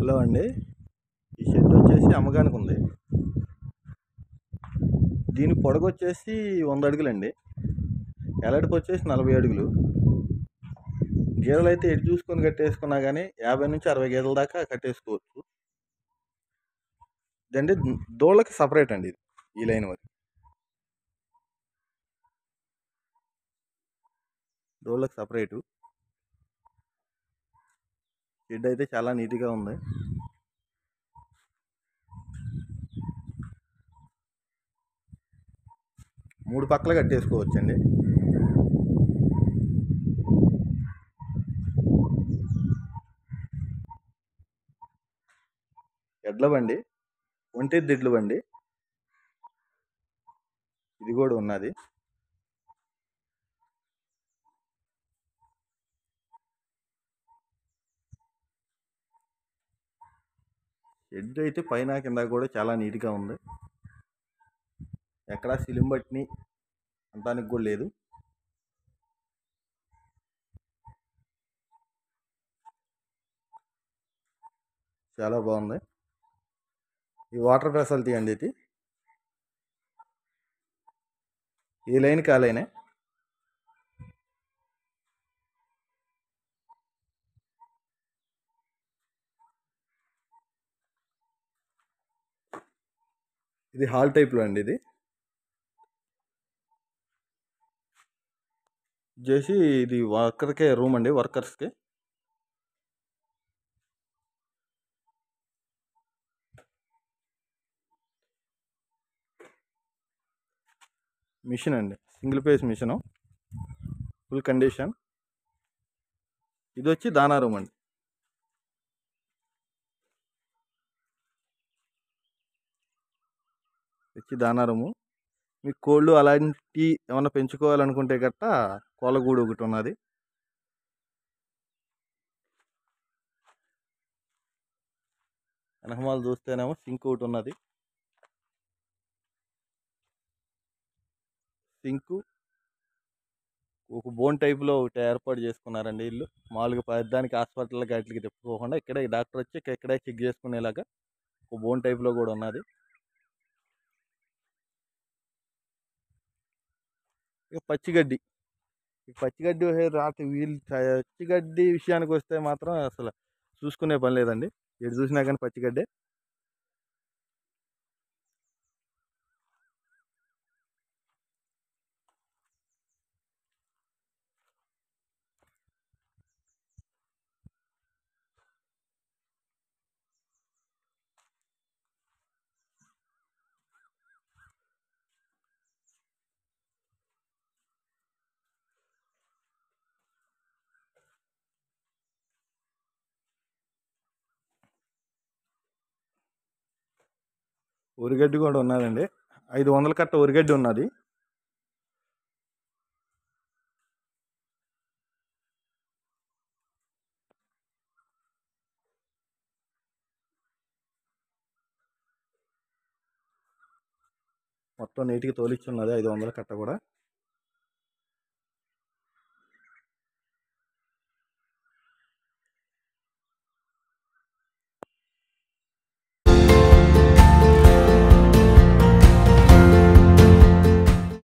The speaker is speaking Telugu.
హలో అండి, ఈ షెడ్ వచ్చేసి అమ్మకానికి ఉంది. దీని పొడగు వచ్చేసి 100 అడుగులండి. ఎలడికి వచ్చేసి 40 అడుగులు. గేదెలు అయితే ఎటు చూసుకొని కట్టేసుకున్నా కానీ 50 నుంచి 60 గేదెల దాకా కట్టేసుకోవచ్చు. ఇదండి దూళ్ళకి సపరేట్ అండి, ఈ లైన్ వరకు దూళ్ళకి సపరేటు. షెడ్ అయితే చాలా నీట్గా ఉంది. మూడు పక్కల కట్టేసుకోవచ్చండి. ఎడ్ల బండి, ఒంటెద్దిడ్ల బండి ఇది కూడా ఉన్నది. షెడ్ అయితే పైన కింద కూడా చాలా నీట్గా ఉంది. ఎక్కడా సిలింబట్ని అంటానికి కూడా లేదు. చాలా బాగుంది. ఈ వాటర్ ఫెసిలిటీ అండి, ఇది ఈ లైన్కి ఆ లైనే. ఇది హాల్ టైప్లో అండి. ఇది చేసి ఇది వర్కర్కే రూమ్ అండి, వర్కర్స్కి. మిషన్ అండి, single phase machine, full condition. ఇది వచ్చి దానా రూమ్ అండి. వచ్చి దానా రూము. మీకు కోళ్ళు అలాంటి ఏమన్నా పెంచుకోవాలనుకుంటే గట్ట కోళ్ళగూడు ఒకటి ఉన్నది. వెనకమాల చూస్తేనేమో సింక్ ఒకటి ఉన్నది. సింకు ఒక బోన్ టైప్లో ఒకటి ఏర్పాటు చేసుకున్నారండి ఇల్లు. మామూలుగా పెద్దానికి హాస్పిటల్కి వాటికి తిప్పుకోకుండా ఇక్కడే డాక్టర్ వచ్చి ఇక్కడే చెక్ చేసుకునేలాగా ఒక బోన్ టైప్లో కూడా ఉన్నది. ఇక పచ్చిగడ్డి రాత్రి పచ్చిగడ్డి విషయానికి వస్తే మాత్రం అసలు చూసుకునే పని లేదండి. ఎటు చూసినా కానీ పచ్చిగడ్డే. ఉరిగడ్డి కూడా ఉన్నదండి. 500 కట్ట ఉరిగడ్డి ఉన్నది. మొత్తం నీటికి తోలిచ్చి ఉన్నది 500 కట్ట కూడా.